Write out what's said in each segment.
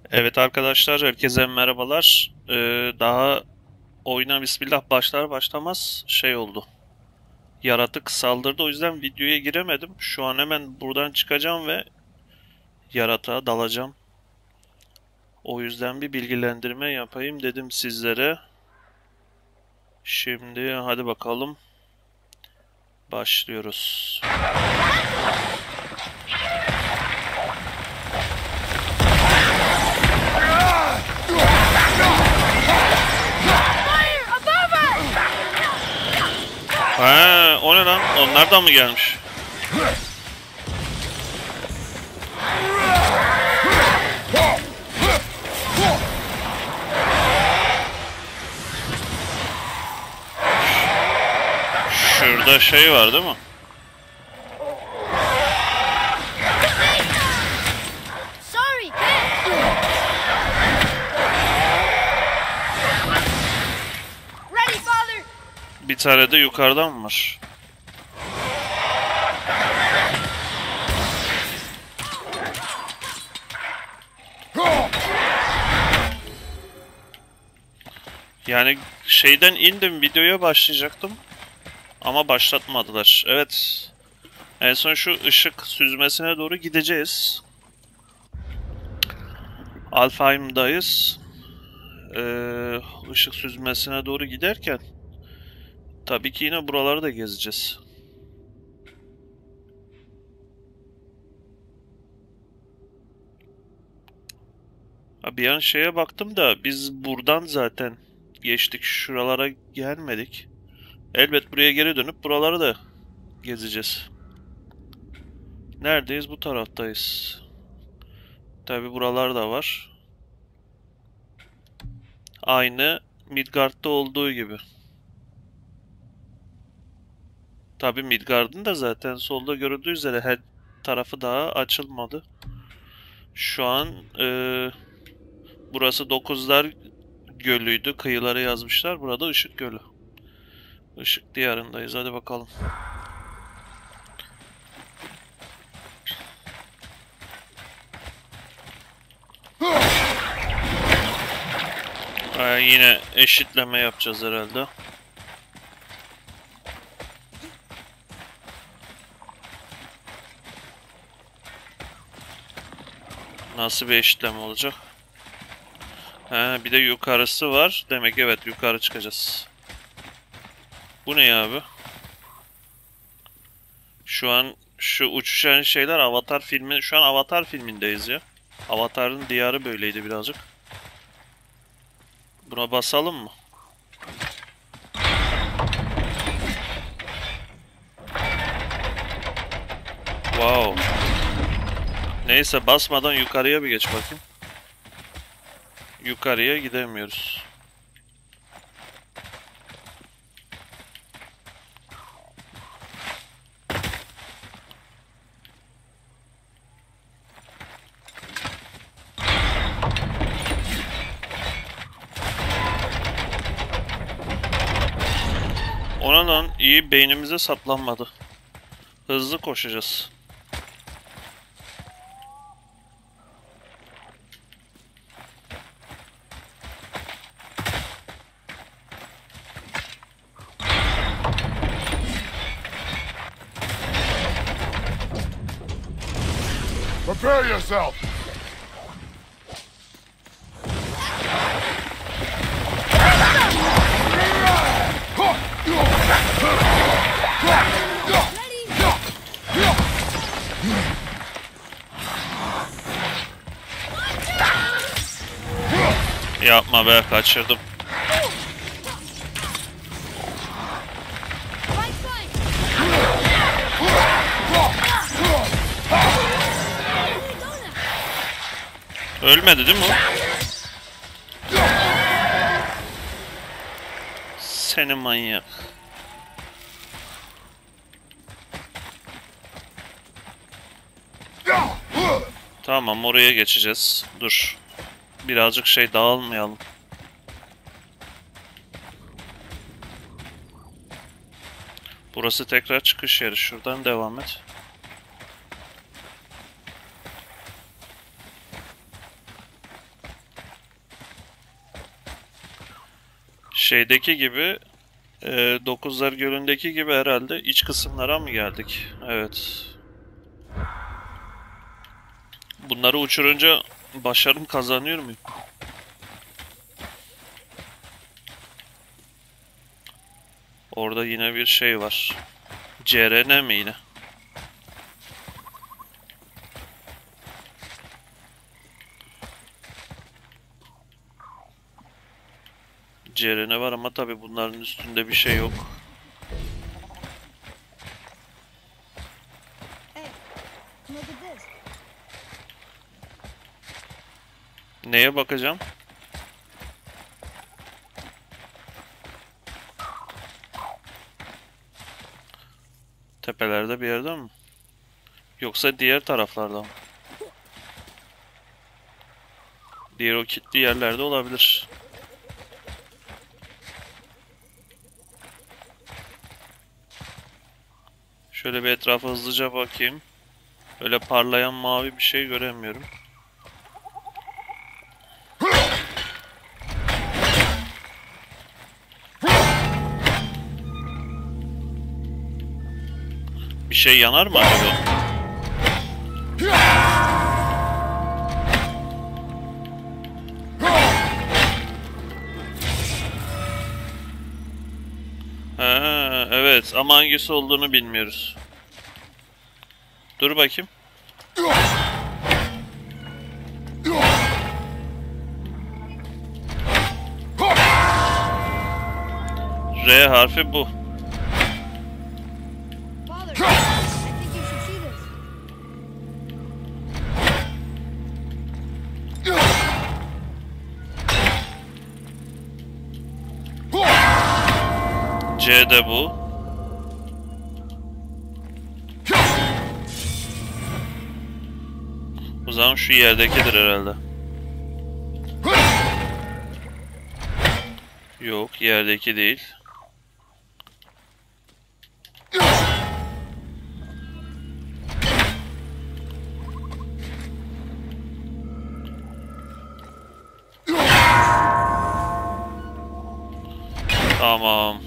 Evet arkadaşlar, herkese merhabalar. Daha oyuna bismillah başlar başlamaz şey oldu. Yaratık saldırdı, o yüzden videoya giremedim. Şu an hemen buradan çıkacağım ve yaratığa dalacağım. O yüzden bir bilgilendirme yapayım dedim sizlere. Şimdi hadi bakalım, başlıyoruz. Ha, o ne lan? Onlardan mı gelmiş? Şurada şey var değil mi? Sorry, Cat. Ready, Father. Bir tane de yukarıdan mı var? Yani şeyden indim, videoya başlayacaktım ama başlatmadılar. Evet, en son şu ışık süzmesine doğru gideceğiz. Alfheim'dayız. Işık süzmesine doğru giderken tabii ki yine buraları da gezeceğiz. Ha, bir an şeye baktım da biz buradan zaten geçtik, şuralara gelmedik. Elbet buraya geri dönüp buraları da gezeceğiz. Neredeyiz? Bu taraftayız. Tabii buralar da var. Aynı Midgard'da olduğu gibi. Tabii Midgard'ın da zaten solda görüldüğü üzere her tarafı daha açılmadı. Şu an burası Dokuzlar Gölü'ydü. Kıyıları yazmışlar. Burada Işık Gölü. Işık diyarındayız. Hadi bakalım. Yine eşitleme yapacağız herhalde. Nasıl bir eşitleme olacak? Bir de yukarısı var. Demek evet, yukarı çıkacağız. Bu ne ya abi? Şu an şu uçuşan şeyler Avatar filmi. Şu an Avatar filmindeyiz ya. Avatar'ın diyarı böyleydi birazcık. Buna basalım mı? Wow. Neyse, basmadan yukarıya bir geç bakayım. Yukarıya gidemiyoruz. Ona lan iyi, beynimize saplanmadı. Hızlı koşacağız. Prepare yourself! Yapma be, kaçırdım. Right flank. Ölmedi değil mi o? Seni manyak. Tamam, oraya geçeceğiz. Dur. Birazcık şey dağılmayalım. Burası tekrar çıkış yeri. Şuradan devam et. Şeydeki gibi 9'lar Gölü'ndeki gibi herhalde iç kısımlara mı geldik? Evet. Bunları uçurunca başarım kazanıyor muyum? Orada yine bir şey var. CRN mi yine? CRN var ama tabi bunların üstünde bir şey yok. Hey, look at this. Neye bakacağım? Tepelerde bir yerde mi? Yoksa diğer taraflarda mı? Diğer o kilitli yerlerde olabilir. Şöyle bir etrafa hızlıca bakayım. Öyle parlayan mavi bir şey göremiyorum. Bir şey yanar mı acaba? Ha, evet ama hangisi olduğunu bilmiyoruz. Dur bakayım. R harfi bu. Father, I think you should see this. C de bu. O zaman şu yerdekidir herhalde. Yok, yerdeki değil. Tamam.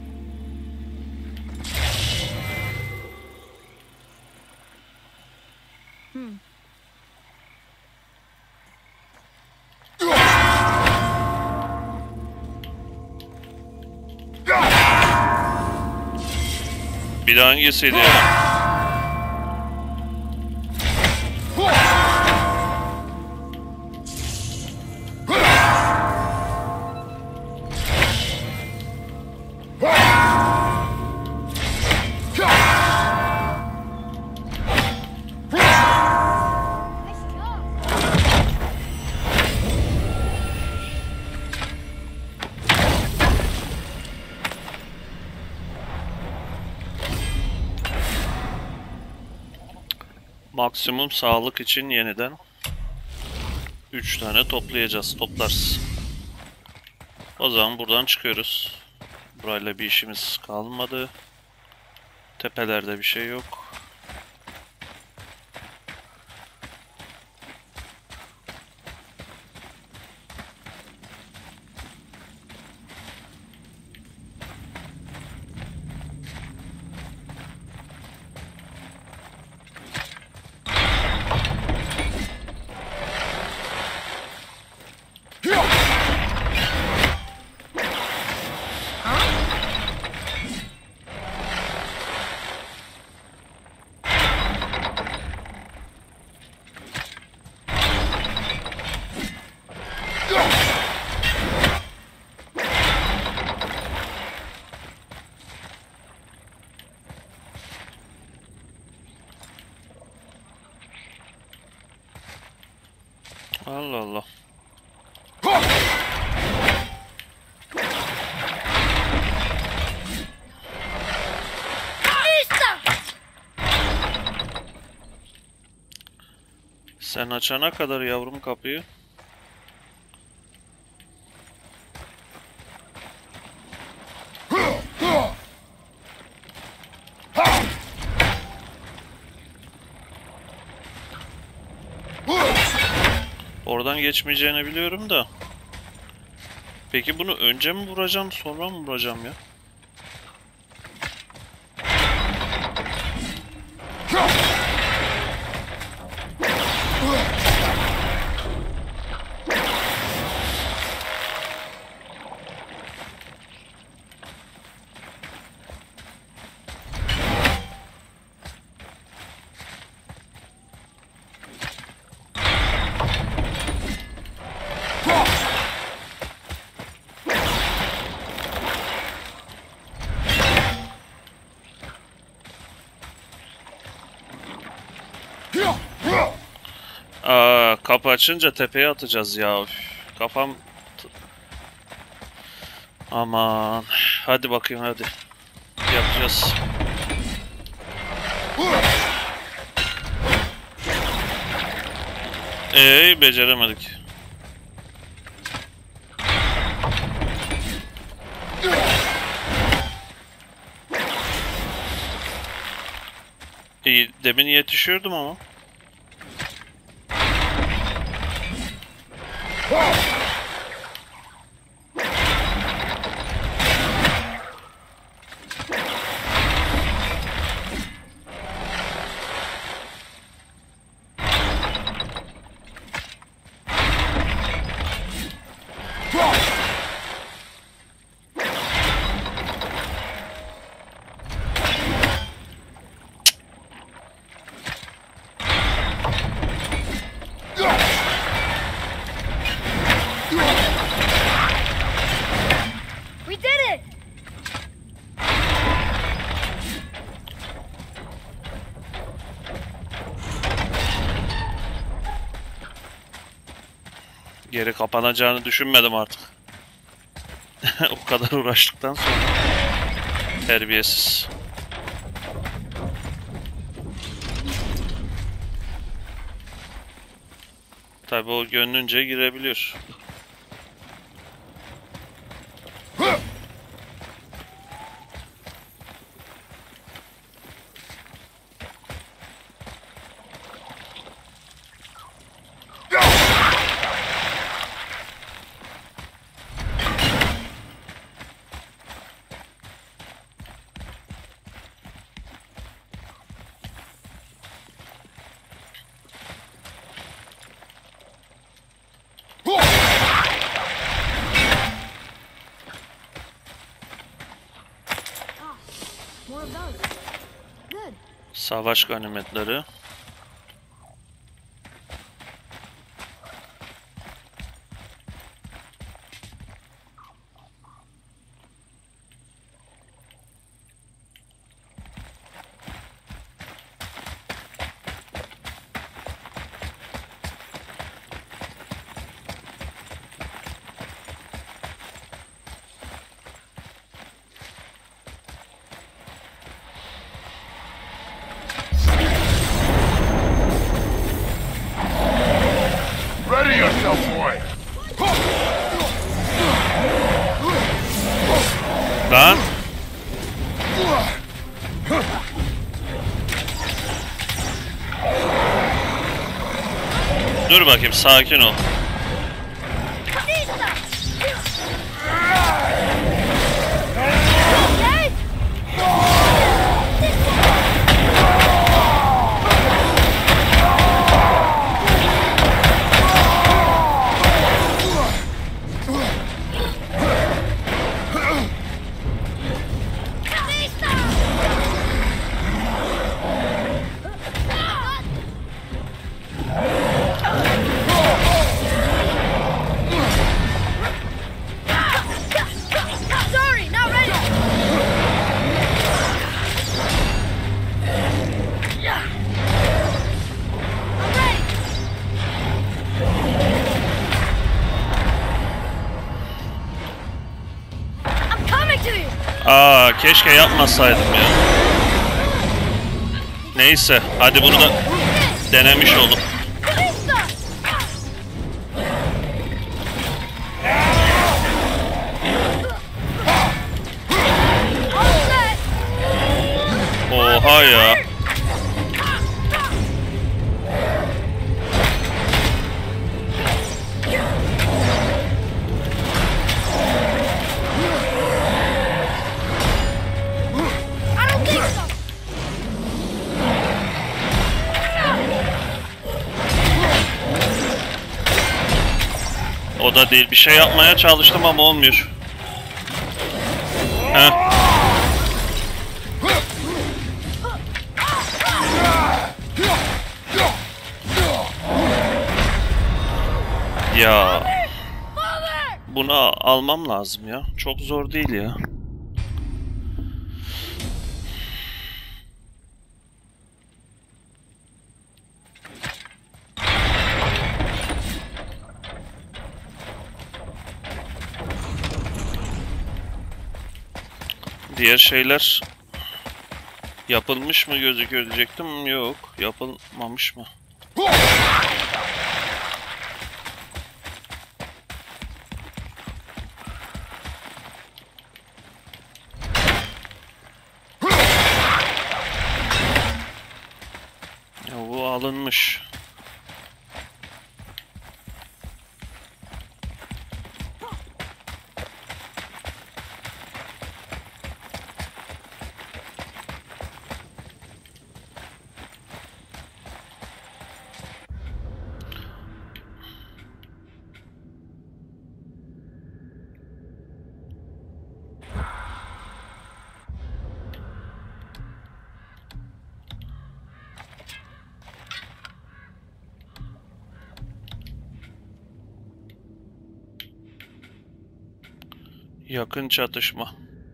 Bir de hangisiydi ya? Nice job. Maksimum sağlık için yeniden 3 tane toplayacağız. Toplarız. O zaman buradan çıkıyoruz. Burayla bir işimiz kalmadı. Tepelerde bir şey yok. Allah Allah. Sen açana kadar yavrum kapıyı. Oradan geçmeyeceğini biliyorum da. Peki bunu önce mi vuracağım, sonra mı vuracağım ya? Aa, kapı açınca tepeye atacağız ya. Üf, kafam... Aman. Hadi bakayım hadi. Yapacağız. Beceremedik. İyi, demin yetişiyordum ama. We did it! Geri kapanacağını düşünmedim artık. O kadar uğraştıktan sonra. Terbiyesiz. Tabii o gönlünce girebiliyor. More of those. Good. Savaş ganimetleri. Ready yourself, boy! Lan! Dur bakayım, sakin ol. Okay? Sorry, not ready. I'm ready. I'm coming to you. Aa, keşke yapmasaydım ya. Neyse, hadi bunu da denemiş olduk. Lisa! All set. Oha ya. O da değil. Bir şey yapmaya çalıştım ama olmuyor. Heh. Ya. Bunu almam lazım ya. Çok zor değil ya. Diğer şeyler yapılmış mı gözüküyor diyecektim. Yok. Yapılmamış mı? Ya bu alınmış. Yakın çatışma.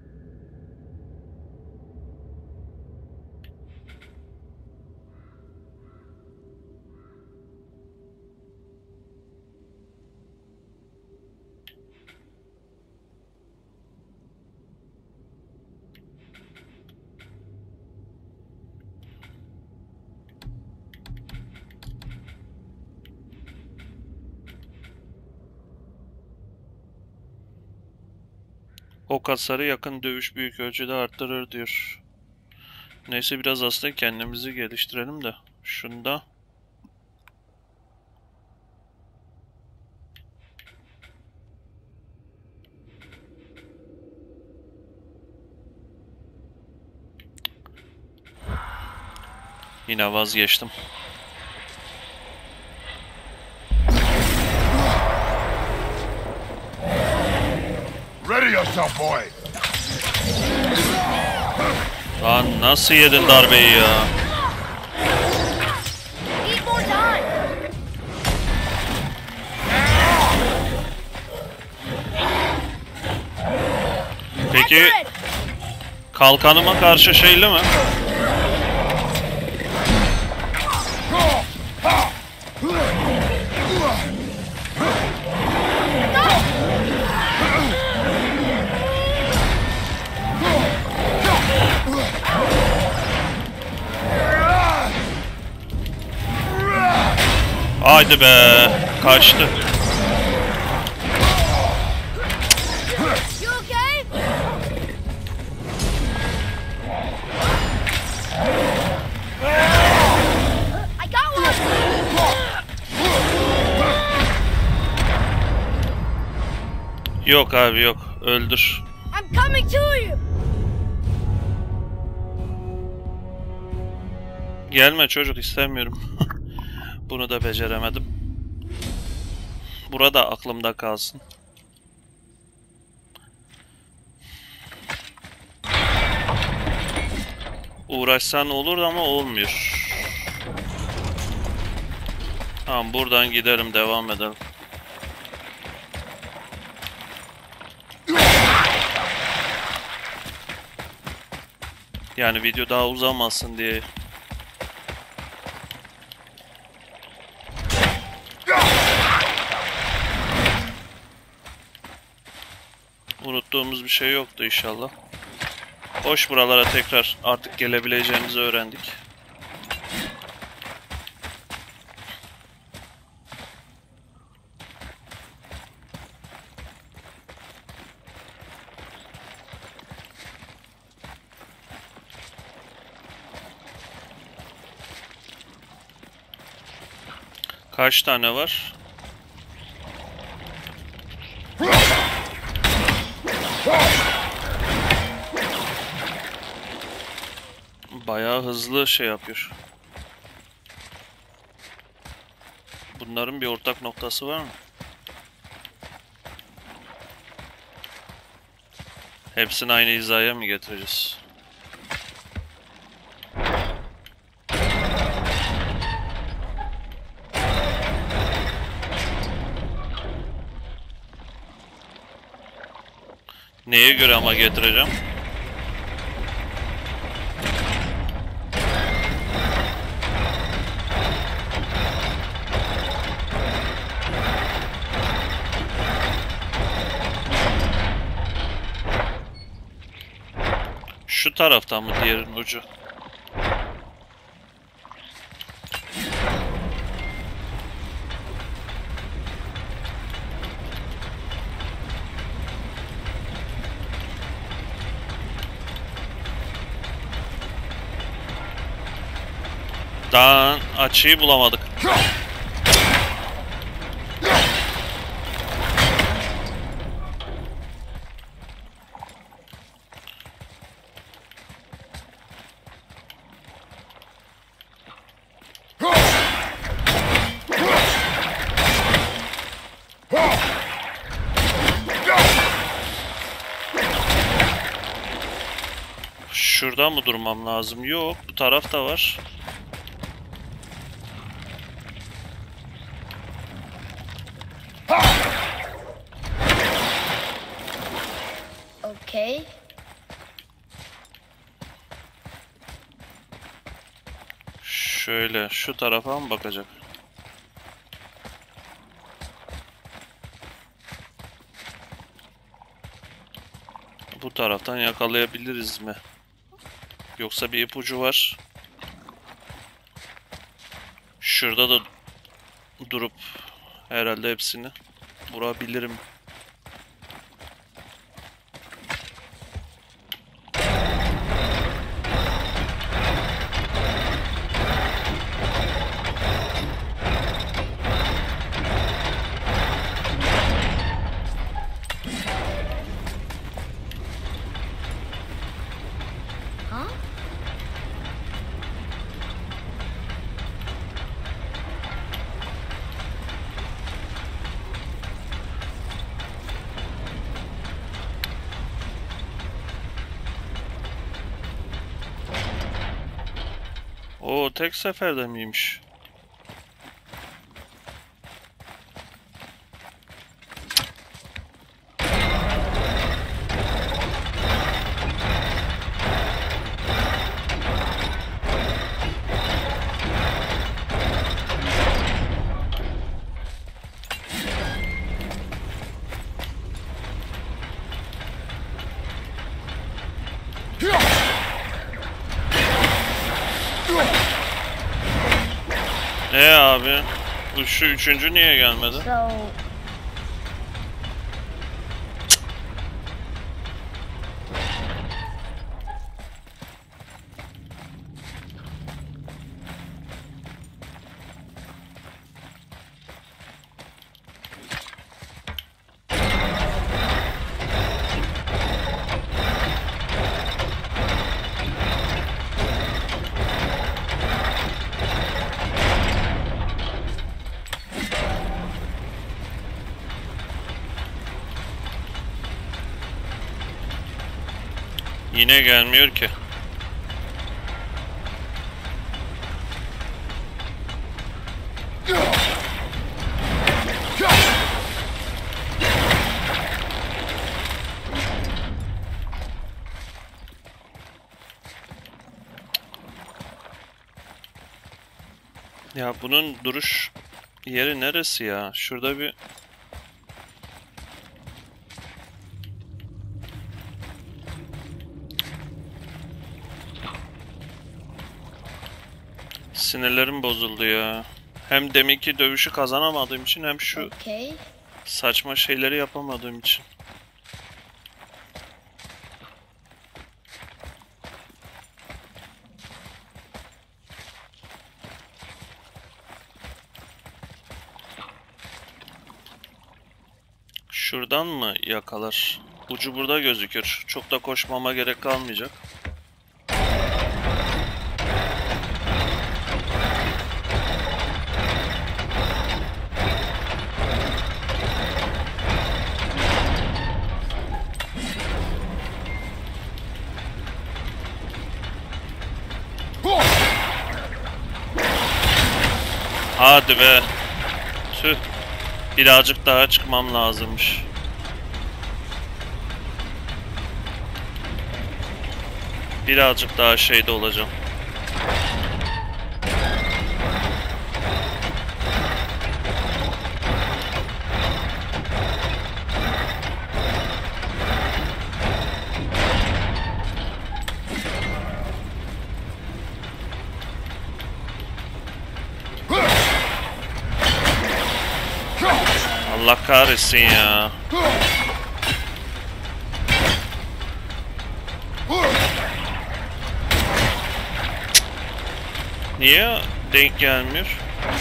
Ok hasarı yakın dövüş büyük ölçüde arttırır diyor. Neyse biraz aslında kendimizi geliştirelim de. Şunda. Yine vazgeçtim. Ready yourself, boy. Lan nasıl yedin darbeyi ya? Need more time. Peki Accurate. kalkanıma karşı şeyli mi? Haydi be, kaçtı. You okay? I got one. Yok abi yok, öldür. I'm coming to you. Gelme çocuk, istemiyorum. Bunu da beceremedim. Burada aklımda kalsın. Uğraşsan olur ama olmuyor. Tamam, buradan gidelim, devam edelim. Yani video daha uzamasın diye. Unuttuğumuz bir şey yoktu inşallah. Hoş, buralara tekrar artık gelebileceğimizi öğrendik. Kaç tane var? Bayağı hızlı şey yapıyor. Bunların bir ortak noktası var mı? Hepsini aynı hizaya mı getireceğiz? Neye göre ama getireceğim? Şu taraftan mı diğerinin ucu? Daha açıyı bulamadık. Şuradan mı durmam lazım? Yok, bu tarafta var. Okay. Şöyle şu tarafa mı bakacak? Bu taraftan yakalayabiliriz mi? Yoksa bir ipucu var. Şurada da durup herhalde hepsini vurabilirim. Huh? Oo, tek seferde miymiş? Abi, şu üçüncü niye gelmedi? So, Yine gelmiyor ki. Ya bunun duruş yeri neresi ya? Şurada bir... Sinirlerim bozuldu ya. Hem deminki dövüşü kazanamadığım için hem şu okay. saçma şeyleri yapamadığım için. Şuradan mı yakalar? Ucu burada gözükür. Çok da koşmama gerek kalmayacak. Hadi be. Tüh. Birazcık daha çıkmam lazımmış. Birazcık daha şeyde olacağım. Allah kahretsin ya. Niye denk gelmiyor?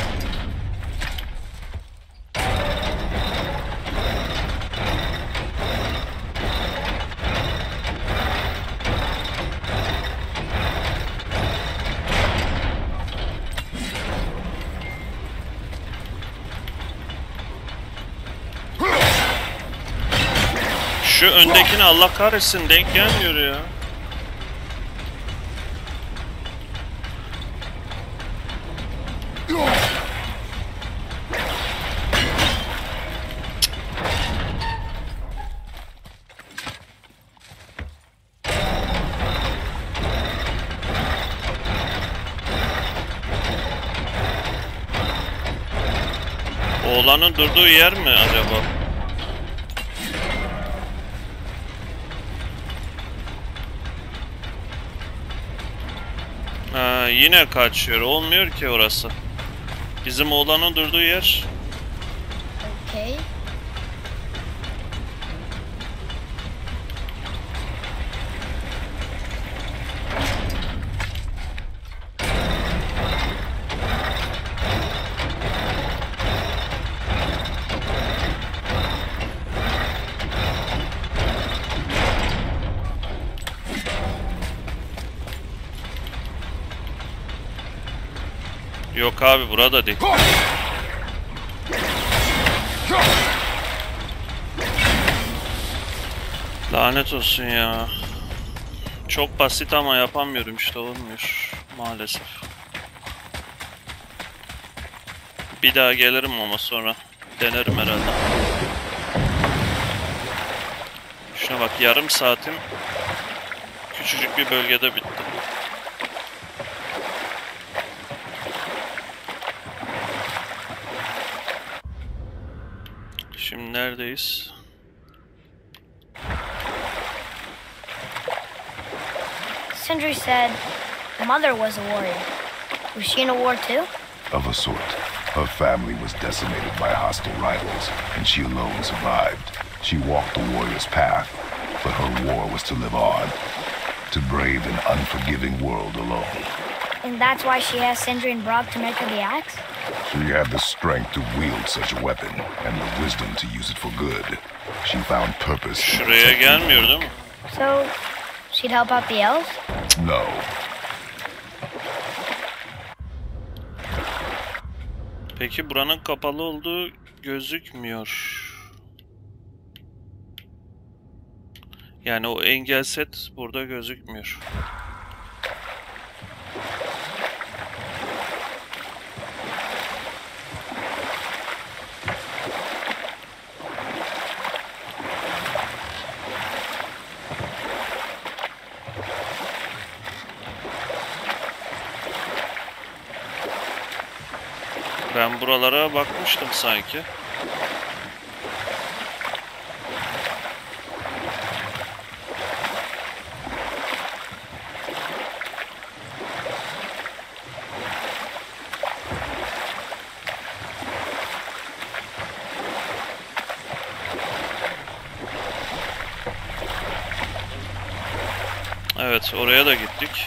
Şu öndekine Allah kahretsin denk gelmiyor ya. Oğlanın durduğu yer mi acaba? Ha, yine kaçıyor. Olmuyor ki orası. Bizim oğlanın durduğu yer. Okay. Yok abi burada değil. Lanet olsun ya. Çok basit ama yapamıyorum işte olmuyor maalesef. Bir daha gelirim ama sonra denerim herhalde. Şuna bak yarım saatim küçücük bir bölgede bitti. Şimdi neredeyiz? Sindri said Mother was a warrior. Was she in a war too? Of a sort. Her family was decimated by hostile rivals, and she alone survived. She walked the warrior's path, but her war was to live on, to brave an unforgiving world alone. And that's why she asked Sindri and Brock to make her the axe? She had the strength to wield such a weapon, and the wisdom to use it for good. She found purpose. Şuraya gelmiyor değil mi? So, she'd help out the elves? No. Peki buranın kapalı olduğu gözükmüyor. Yani o engel set burada gözükmüyor. Ben buralara bakmıştım sanki. Evet, oraya da gittik.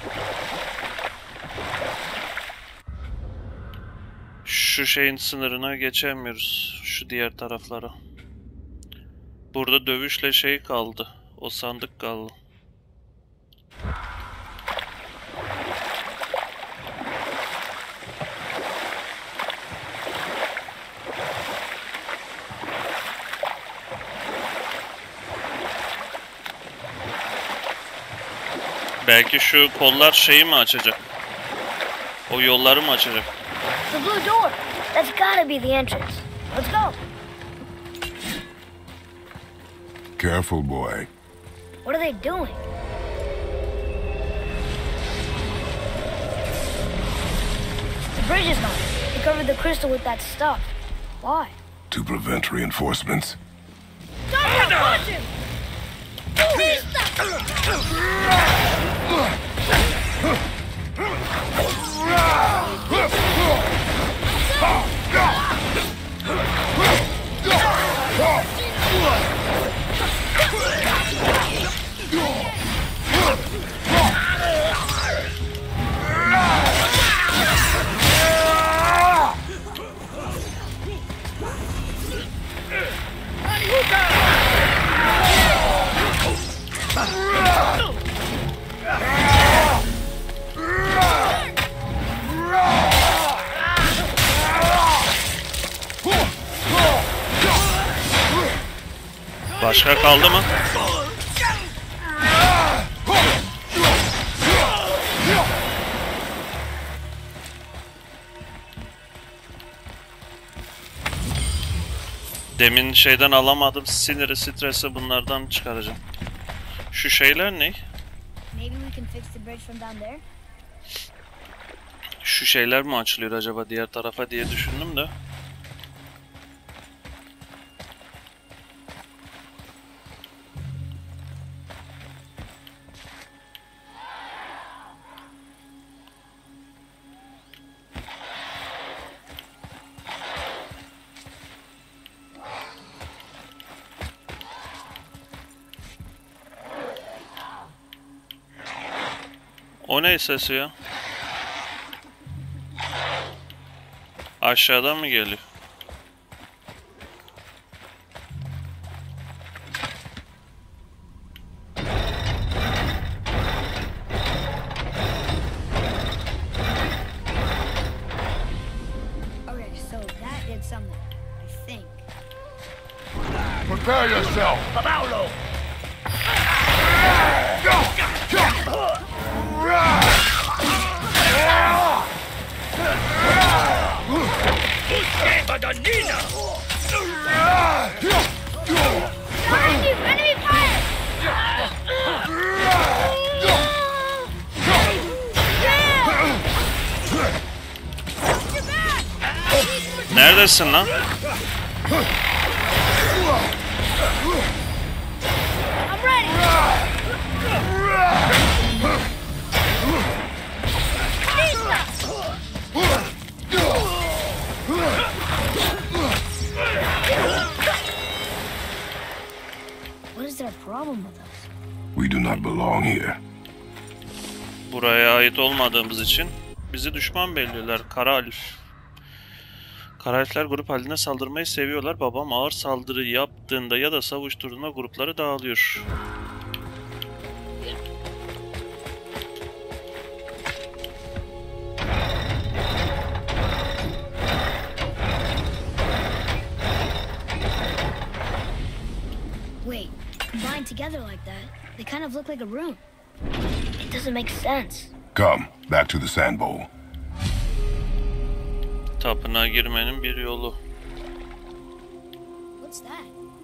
Şu şeyin sınırına geçemiyoruz. Şu diğer taraflara. Burada dövüşle şey kaldı. O sandık kaldı. Belki şu kollar şeyi mi açacak? O yolları mı açacak? The blue door. That's gotta be the entrance. Let's go. Careful, boy. What are they doing? The bridge is gone. They covered the crystal with that stuff. Why? To prevent reinforcements. Stop! Watch him! Başka kaldı mı? Demin şeyden alamadım siniri, stresi bunlardan çıkaracağım. Şu şeyler ne? Maybe we can fix the bridge from down there. Şu şeyler mi açılıyor acaba diğer tarafa diye düşündüm de. O ne sesi ya? Aşağıdan mı geliyor? Okay, so that did something, I think. Prepare yourself. Enemy fire! Neredesin lan? I'm ready! What is their problem with us? We do not belong here. Buraya ait olmadığımız için bizi düşman belliyorlar. Kara Alif. Kara Alifler grup halinde saldırmayı seviyorlar. Babam ağır saldırı yaptığında ya da savuşturduğunda grupları dağılıyor. Wait, combined together like that, they kind of look like a room. It doesn't make sense. Come, back to the sand bowl. Tapınağa girmenin bir yolu. What's that?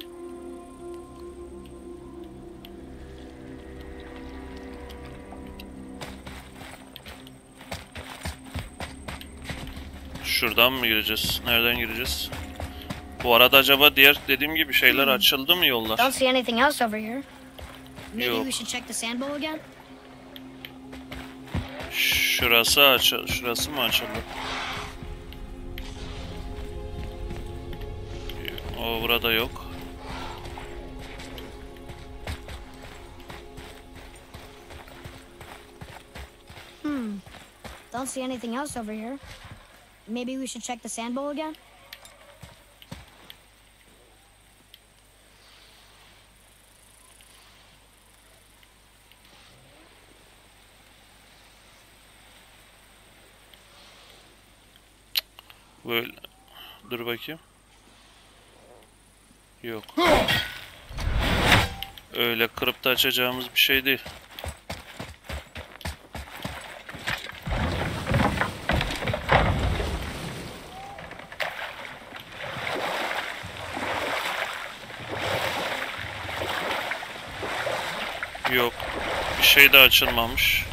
Şuradan mı gireceğiz? Nereden gireceğiz? Bu arada acaba diğer dediğim gibi şeyler açıldı mı yollar? Don't see anything else over here. Maybe Yok. we should check the sand bowl again? Şurası mı açıldı? O burada yok. Don't see anything else over here. Maybe we should check the sand bowl again? Böyle. Dur bakayım. Yok. Öyle kırıp da açacağımız bir şey değil. Yok. Bir şey de açılmamış.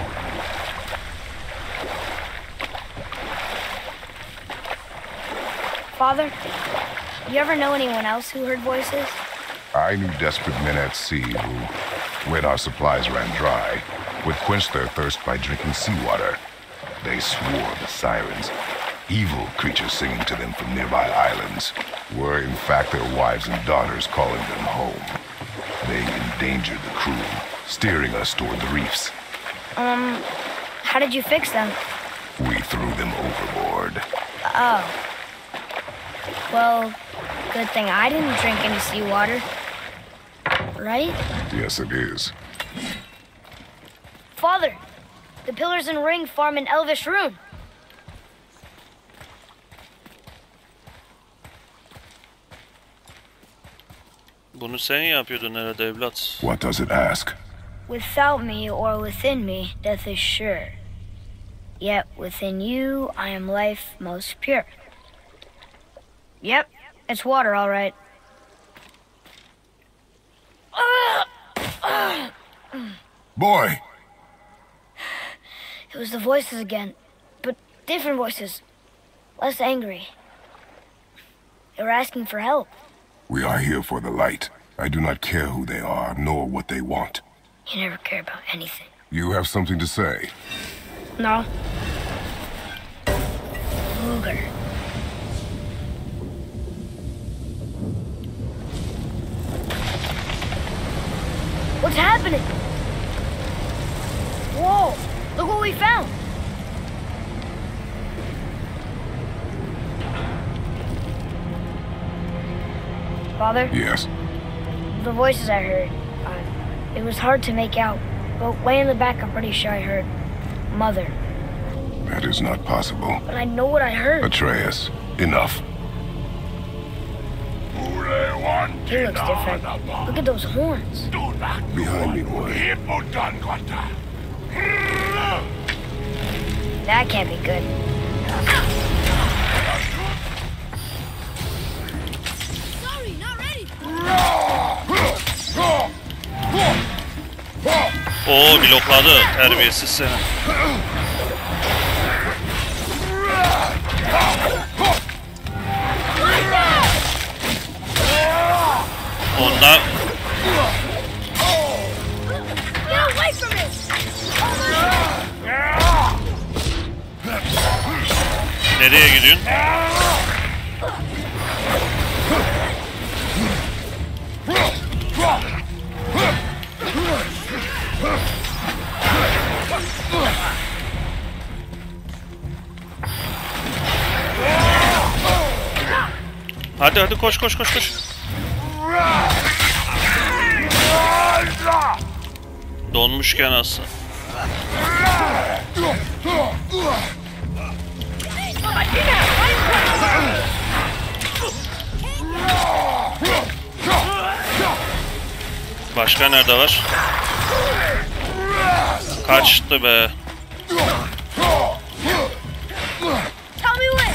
Father, you ever know anyone else who heard voices? I knew desperate men at sea who, when our supplies ran dry, would quench their thirst by drinking seawater. They swore the sirens, evil creatures singing to them from nearby islands, were in fact their wives and daughters calling them home. They endangered the crew, steering us toward the reefs. How did you fix them? We threw them overboard. Oh. Well, good thing I didn't drink any seawater. Right? Yes, it is. Father, the Pillars and Ring farm in Elvish Rune. Bunu sen yapıyordun herhalde evlat. What does it ask? Without me or within me, death is sure. Yet within you, I am life most pure. Yep, it's water, all right. Boy! It was the voices again, but different voices. Less angry. They were asking for help. We are here for the light. I do not care who they are, nor what they want. You never care about anything. You have something to say? No. Luger. What's happening? Whoa! Look what we found! Father? Yes. The voices I heard, it was hard to make out, but way in the back I'm pretty sure I heard Mother. That is not possible. But I know what I heard. Atreus, enough. He looks different. Look at those horns. Behind me, boy. That can't be good. Sorry, not ready. Oo, blokladı terbiyesiz seni. Onda Get away from me! nereye gidiyorsun? Hadi hadi koş koş koş koş. Donmuşken aslında. Başka nerede var? Kaçtı be. Tell me when!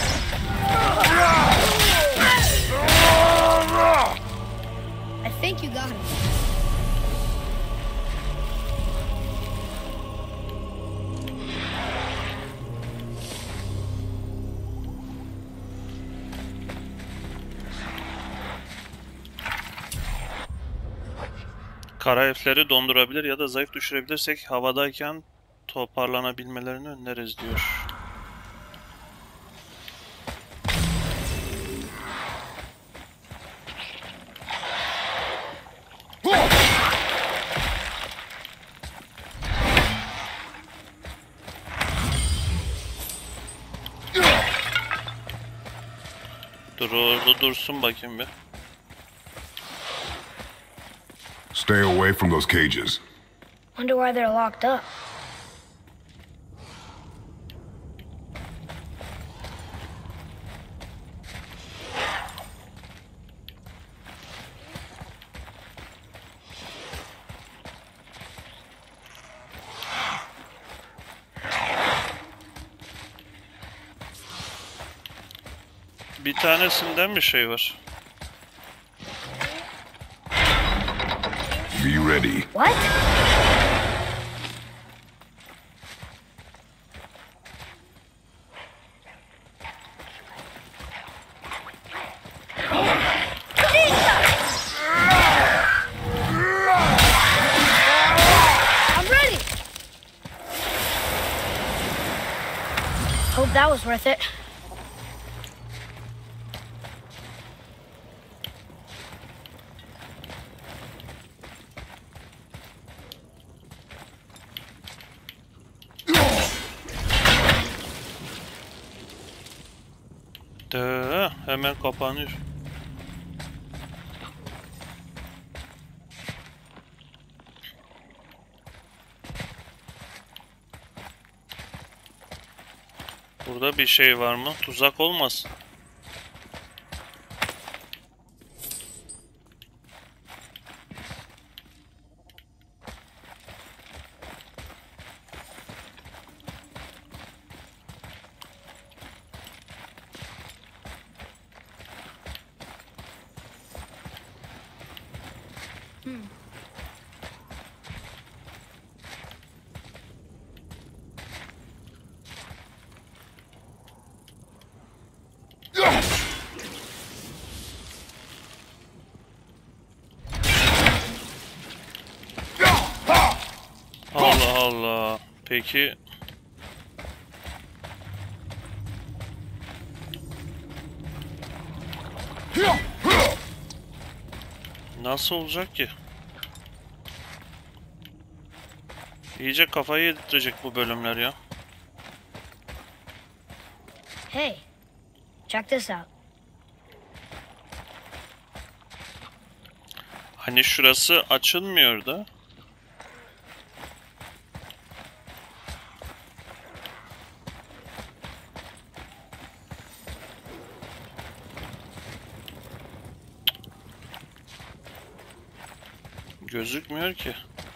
I think you got him. Kara elfleri dondurabilir ya da zayıf düşürebilirsek havadayken toparlanabilmelerini önleriz diyor. Dur orada dursun bakayım bir. Stay away from those cages. Wonder why they're locked up. Bir tanesinden bir şey var. Be ready. What? That was worth it. Hemen kapanıyor. Burada bir şey var mı? Tuzak olmasın. Allah Allah. Peki nasıl olacak ki? İyice kafayı yedirtecek bu bölümler ya. Hey, check this out. Hani şurası açılmıyor da. Gözükmüyor ki.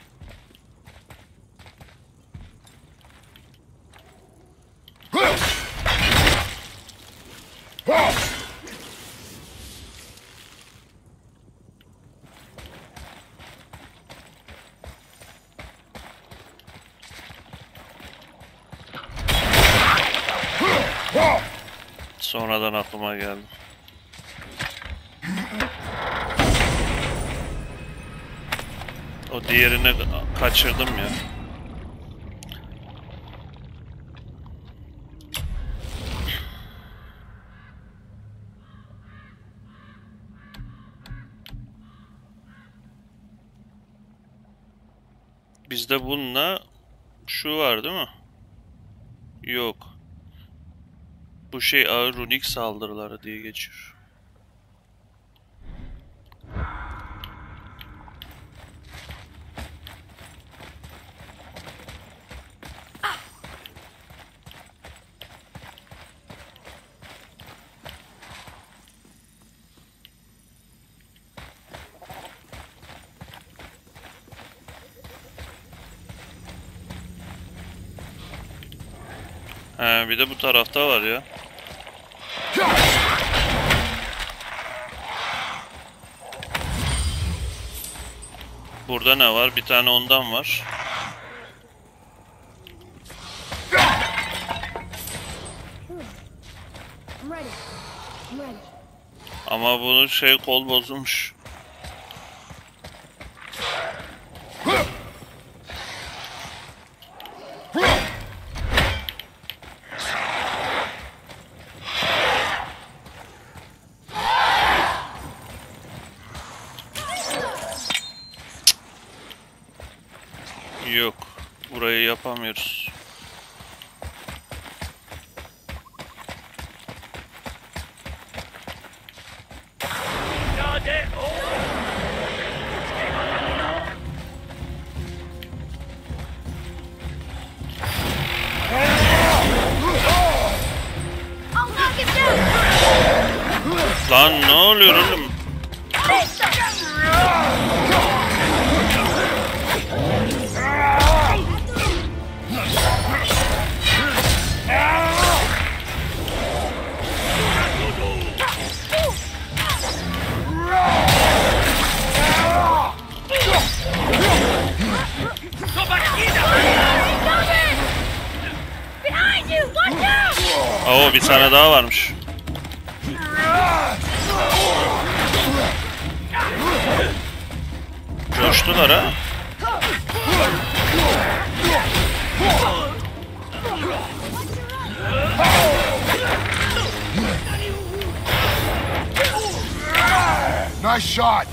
Sonradan aklıma geldi. O diğerini kaçırdım ya. Bizde bununla şu var değil mi? Yok. Bu şey ağır runik saldırıları diye geçiyor. He, bir de bu tarafta var ya. Burada ne var? Bir tane ondan var. I'm ready. I'm ready. Ama bunun şey kol bozulmuş. Yok. Burayı yapamıyoruz. I'll knock it down. Lan ne oluyor oğlum? Behind you! Watch out! Oo, bir tane daha varmış. Coştular ha. Nice shot.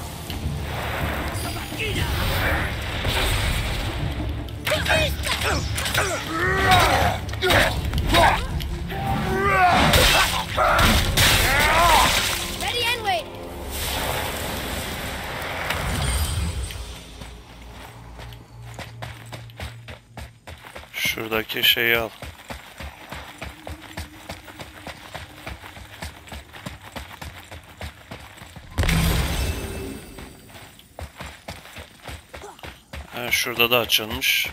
Ready and wait. Şuradaki şeyi al. Ha, şurada da açılmış.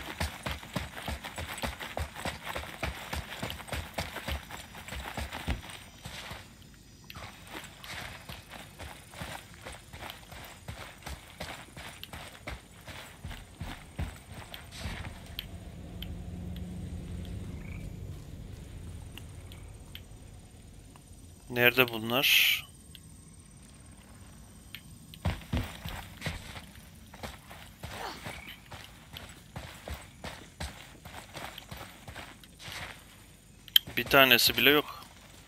Nerede bunlar? Bir tanesi bile yok.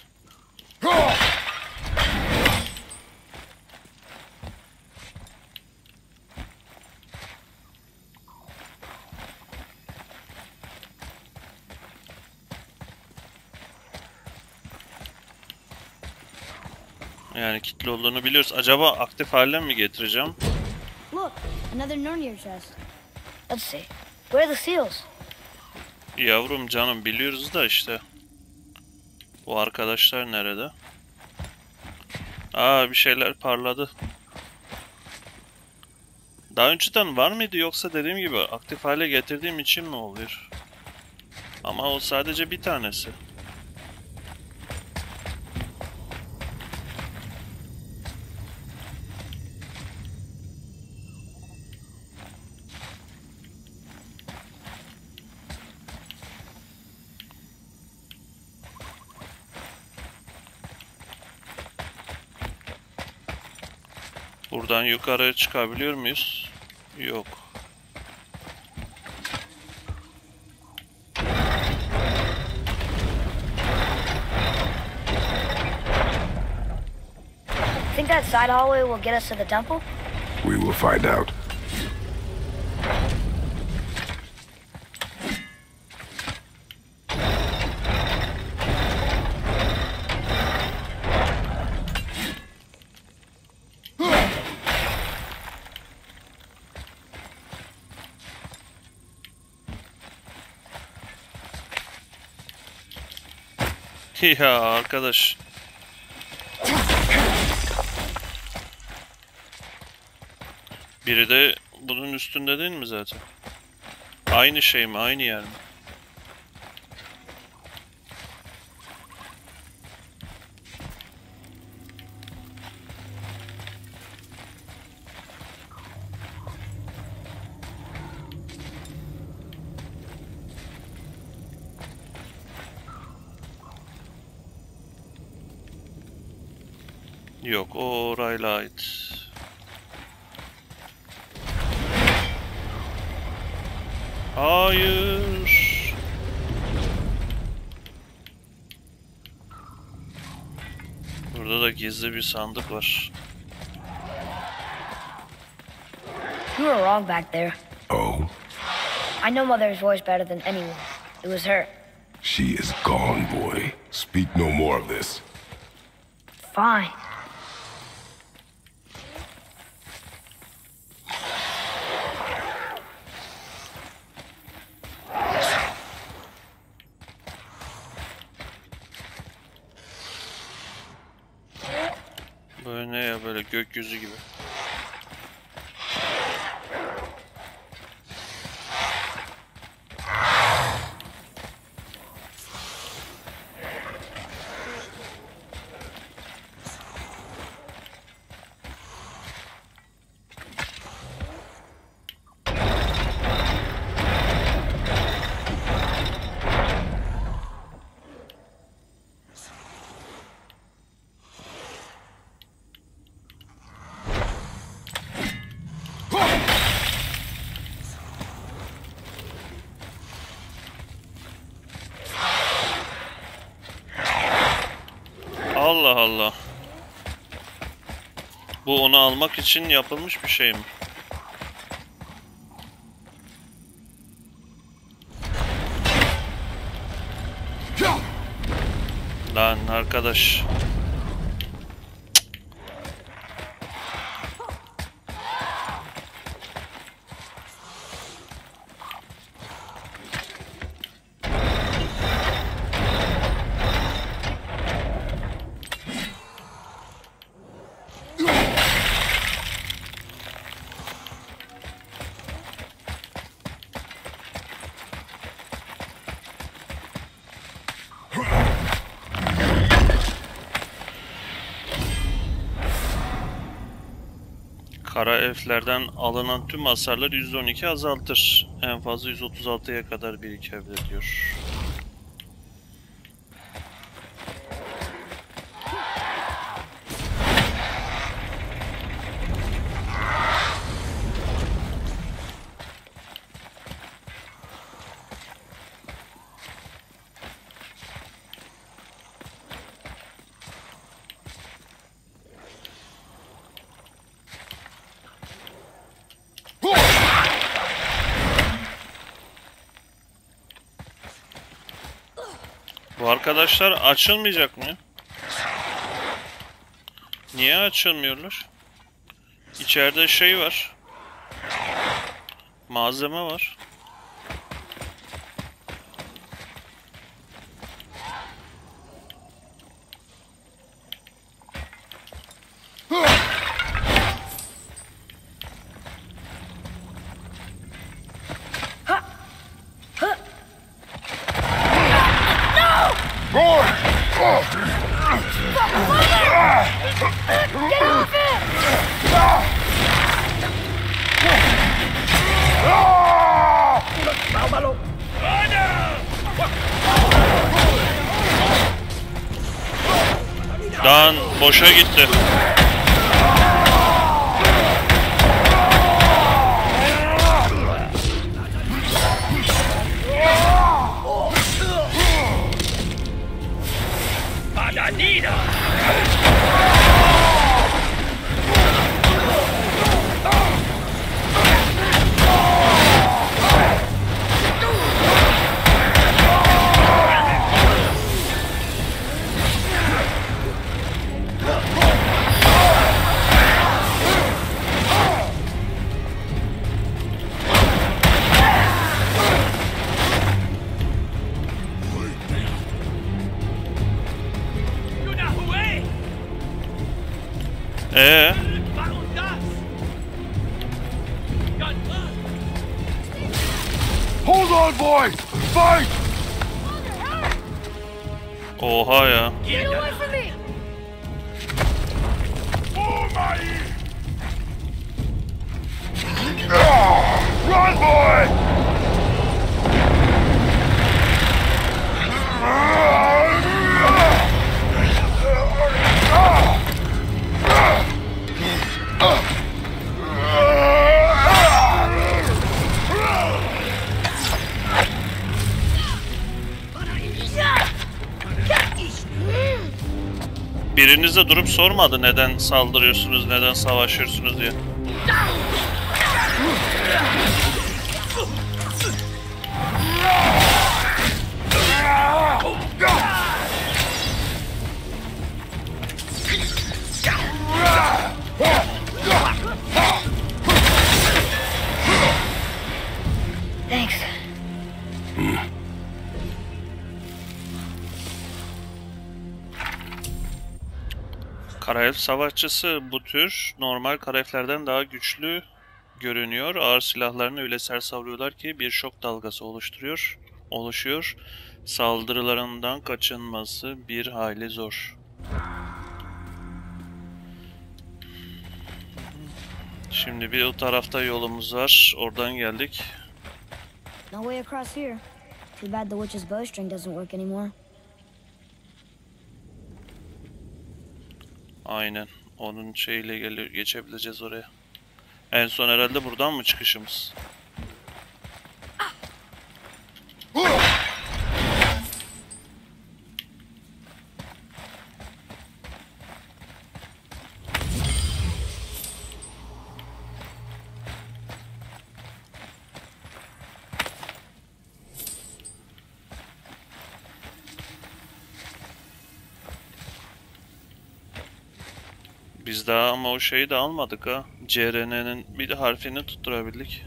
Yani kilitli olduğunu biliyoruz. Acaba aktif hale mi getireceğim? Look, another Nornir chest. Let's see. Where are the seals? Yavrum canım biliyoruz da işte. Bu arkadaşlar nerede? Aa, bir şeyler parladı. Daha önceden var mıydı yoksa dediğim gibi aktif hale getirdiğim için mi oluyor? Ama o sadece bir tanesi. Buradan yukarı çıkabiliyor muyuz? Yok. Think that side hallway will get us to the temple? We will find out. Ya arkadaş. Biri de bunun üstünde değil mi zaten? Aynı şey mi? Aynı yer mi? Yok, o orayla ait. Hayır. Burada da gizli bir sandık var. You were wrong back there. Oh, I know Mother's voice better than anyone. It was her. she is gone, boy. Speak no more of this. Fine. Böyle ne ya, böyle gökyüzü gibi. Allah Allah. Bu onu almak için yapılmış bir şey mi? Lan arkadaş. Kara elflerden alınan tüm hasarları %12 azaltır. En fazla 136'ya kadar birikebilir diyor. Bu arkadaşlar açılmayacak mı? Niye açılmıyorlar? İçeride şey var. Malzeme var. Dan boşa gitti. Hold on, boys! Fight! Oha ya. Get away from me! Run, boy! Biriniz de durup sormadı neden saldırıyorsunuz, neden savaşıyorsunuz diye. Thanks. Kara elf savaşçısı bu tür normal kara elflerden daha güçlü görünüyor. Ağır silahlarını öyle sert savuruyorlar ki bir şok dalgası oluşuyor. Saldırılarından kaçınması bir hayli zor. Şimdi bir o tarafta yolumuz var. Oradan geldik. No way across here. Too bad the witch's bowstring doesn't work anymore. Aynen. Onun şeyiyle geçebileceğiz oraya. En son herhalde buradan mı çıkışımız? Biz daha ama o şeyi de almadık ha. CRN'nin bir de harfini tutturabildik.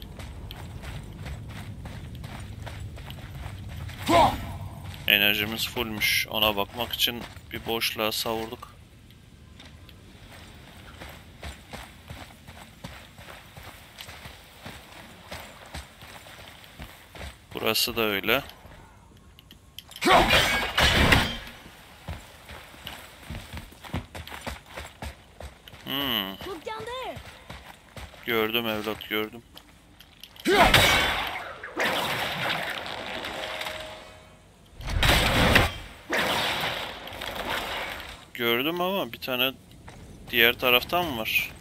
Enerjimiz fullmüş. Ona bakmak için bir boşluğa savurduk. Burası da öyle. Look down there. Gördüm evlat, gördüm. Gördüm ama bir tane diğer taraftan mı var?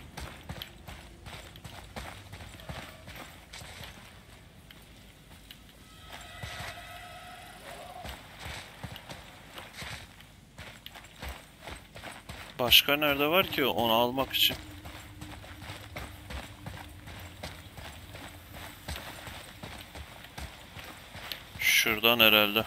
Başka nerede var ki onu almak için? Şuradan herhalde.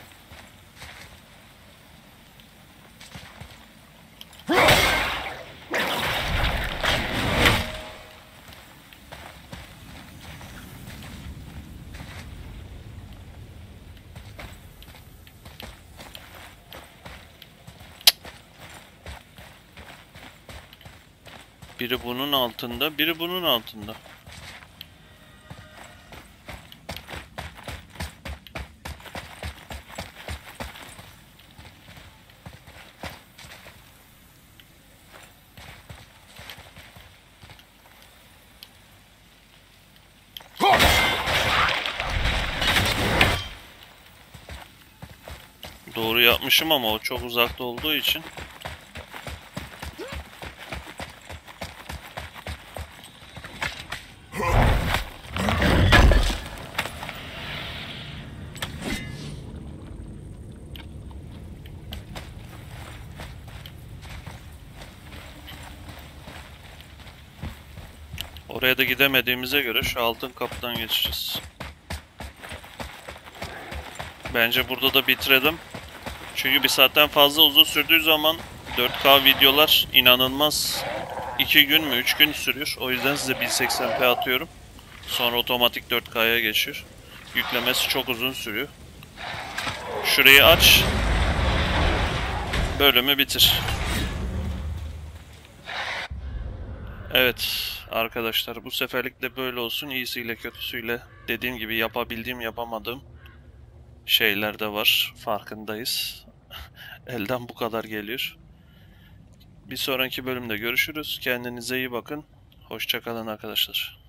Biri bunun altında, biri bunun altında. Doğru yapmışım ama o çok uzakta olduğu için. Oraya da gidemediğimize göre şu altın kapıdan geçeceğiz. Bence burada da bitirelim. Çünkü bir saatten fazla uzun sürdüğü zaman 4K videolar inanılmaz 2 gün mü 3 gün sürüyor. O yüzden size 1080p atıyorum. Sonra otomatik 4K'ya geçiyor. Yüklemesi çok uzun sürüyor. Şurayı aç. Bölümü bitir. Evet arkadaşlar, bu seferlik de böyle olsun. İyisiyle kötüsüyle, dediğim gibi yapabildiğim yapamadığım şeyler de var. Farkındayız. Elden bu kadar geliyor. Bir sonraki bölümde görüşürüz. Kendinize iyi bakın. Hoşça kalın arkadaşlar.